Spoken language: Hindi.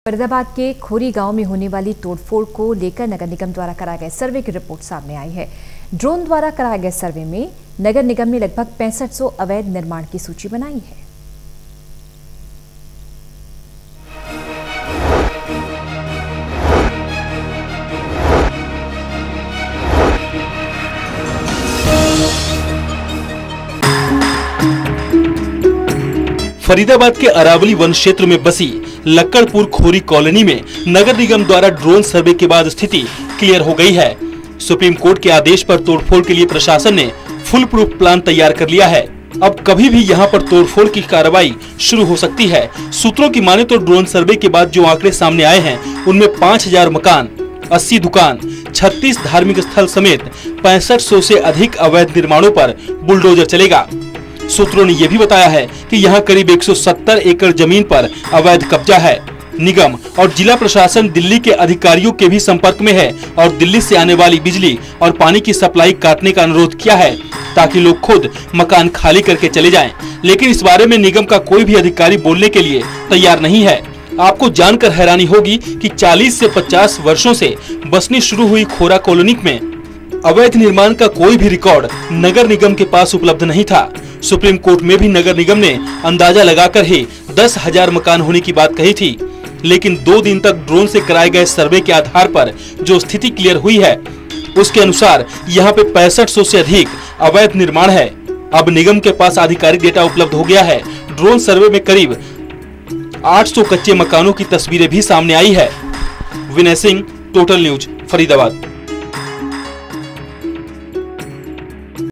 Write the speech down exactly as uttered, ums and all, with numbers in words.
फरीदाबाद के खोरी गांव में होने वाली तोड़फोड़ को लेकर नगर निगम द्वारा कराए गए सर्वे की रिपोर्ट सामने आई है। ड्रोन द्वारा कराए गए सर्वे में नगर निगम ने लगभग पैंसठ सौ अवैध निर्माण की सूची बनाई है। फरीदाबाद के अरावली वन क्षेत्र में बसी लक्कड़पुर खोरी कॉलोनी में नगर निगम द्वारा ड्रोन सर्वे के बाद स्थिति क्लियर हो गई है। सुप्रीम कोर्ट के आदेश पर तोड़फोड़ के लिए प्रशासन ने फुल प्रूफ प्लान तैयार कर लिया है। अब कभी भी यहां पर तोड़फोड़ की कार्रवाई शुरू हो सकती है। सूत्रों की माने तो ड्रोन सर्वे के बाद जो आंकड़े सामने आए हैं उनमें पाँच हजार मकान, अस्सी दुकान, छत्तीस धार्मिक स्थल समेत पैंसठ सौ से अधिक अवैध निर्माणों पर बुलडोजर चलेगा। सूत्रों ने यह भी बताया है कि यहां करीब एक सौ सत्तर एकड़ जमीन पर अवैध कब्जा है। निगम और जिला प्रशासन दिल्ली के अधिकारियों के भी संपर्क में है और दिल्ली से आने वाली बिजली और पानी की सप्लाई काटने का अनुरोध किया है ताकि लोग खुद मकान खाली करके चले जाएं। लेकिन इस बारे में निगम का कोई भी अधिकारी बोलने के लिए तैयार नहीं है। आपको जानकर हैरानी होगी कि चालीस से पचास वर्षों से बसनी शुरू हुई खोरा कॉलोनी में अवैध निर्माण का कोई भी रिकॉर्ड नगर निगम के पास उपलब्ध नहीं था। सुप्रीम कोर्ट में भी नगर निगम ने अंदाजा लगाकर ही दस हजार मकान होने की बात कही थी, लेकिन दो दिन तक ड्रोन से कराए गए सर्वे के आधार पर जो स्थिति क्लियर हुई है उसके अनुसार यहाँ पे पैंसठ सौ से अधिक अवैध निर्माण है। अब निगम के पास आधिकारिक डेटा उपलब्ध हो गया है। ड्रोन सर्वे में करीब आठ सौ कच्चे मकानों की तस्वीरें भी सामने आई है। Vinay Singh, Total News, Faridabad.